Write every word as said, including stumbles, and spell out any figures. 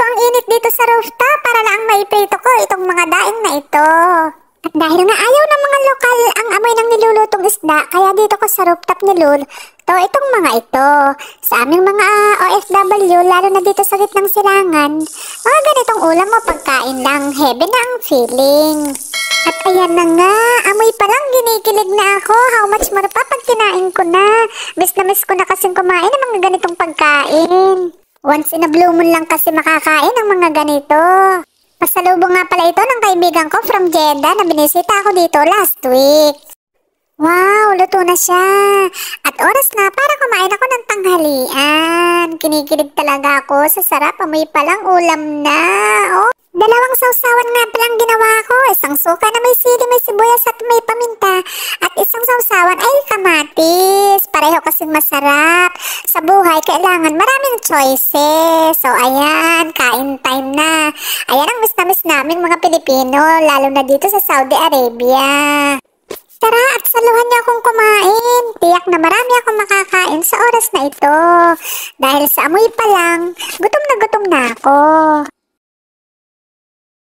ang init dito sa rooftop para lang maiprito ko itong mga daing na ito. At dahil nga ayaw ng mga lokal ang amoy ng nilulutong isda, kaya dito ko sa rooftop ni Lul, to itong mga ito. Sa aming mga uh, O F W, lalo na dito sa gitnang silangan, mga ganitong ulam o pagkain lang, heaven na ang feeling. At ayan na nga, amoy pa lang ginikilig na ako. How much more pa pag kinain ko na. Miss na miss ko na kasing kumain ng mga ganitong pagkain. Once in a blue moon lang kasi makakain ng mga ganito. Pasalubong nga pala ito ng kaibigan ko from Jeddah na binisita ako dito last week. Wow, luto na siya. At oras na para kumain ako ng tanghalian. Kinikilig talaga ako sa sarap, amoy pa lang ulam na. Oh. Dalawang sausawan nga palang ginawa ko. Isang suka na may sili, may sibuyas at may paminta. At isang sausawan ay kamatis. Pareho kasing masarap. Sa buhay, kailangan maraming choices. So, ayan, kain time na. Ayan ang miss na miss namin mga Pilipino, lalo na dito sa Saudi Arabia. Tara at saluhan niyo akong kumain. Tiyak na marami akong makakain sa oras na ito. Dahil sa amoy pa lang, gutom na gutom na ako.